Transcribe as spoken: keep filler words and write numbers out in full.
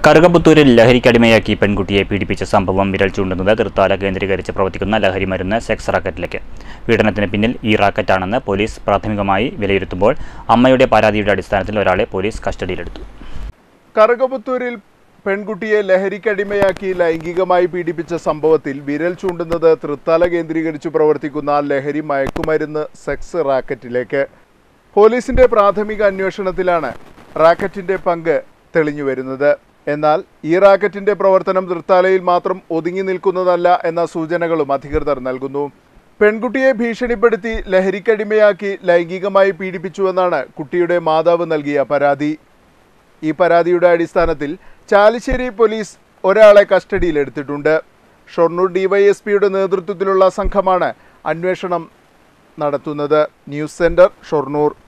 കറുകപുത്തൂരിൽ ലഹരിക്കടിമയാക്കി പെൺകുട്ടിയെ പീഡിപ്പിച്ച സംഭവം വിരൽ ചൂണ്ടുന്നത് തൃത്താല കേന്ദ്രീകരിച്ച് പ്രവർത്തിക്കുന്ന ലഹരി മരുന്ന് സെക്സ് റാക്കറ്റിലേക്ക്. പീഡനത്തിന് പിന്നിൽ ഈ റാക്കറ്റാണെന്ന് പോലീസ് പ്രാഥമികമായി വിലയിരുത്തുമ്പോൾ അമ്മയുടെ പരാതിയുടെ അടിസ്ഥാനത്തിൽ ഒരാളെ പോലീസ് കസ്റ്റഡിയിലെടുത്തു. കറുകപുത്തൂരിൽ പെൺകുട്ടിയെ ലഹരിക്കടിമയാക്കി ലൈംഗികമായി പീഡിപ്പിച്ച സംഭവത്തിൽ വിരൽ ചൂണ്ടുന്നത് തൃത്താല കേന്ദ്രീകരിച്ച് പ്രവർത്തിക്കുന്ന ലഹരി മയക്കുമരുന്ന് സെക്സ് റാക്കറ്റിലേക്ക്. പോലീസിന്റെ പ്രാഥമിക അന്വേഷണത്തിലാണ് റാക്കറ്റിന്റെ പങ്ക് തെളിഞ്ഞുവരുന്നത്. എന്നാൽ ഈ റാക്കറ്റിന്റെ പ്രവർത്തനം തൃത്താലയിൽ മാത്രം ഒതുങ്ങി നിൽക്കുന്നതല്ല എന്ന സൂചനകളും അധികൃതർ നൽകുന്നു. പെൺകുട്ടിയെ ഭീഷണിപ്പെടുത്തി ലഹരിക്കടിമയാക്കി ലൈംഗികമായി പീഡിപ്പിച്ചുവെന്നാണ് കുട്ടിയുടെ മാതാവ് നൽകിയ പരാതി. ഈ പരാതിയുടെ അടിസ്ഥാനത്തിൽ ചാലിശ്ശേരി പോലീസ് ഒരാളെ കസ്റ്റഡിയിലെടുത്തിട്ടുണ്ട്. ഷൊർണൂർ ഡിവൈഎസ്പിയുടെ നേതൃത്വത്തിലുള്ള സംഘമാണ് അന്വേഷണം നടത്തുന്നത്. News centre, Shoranur.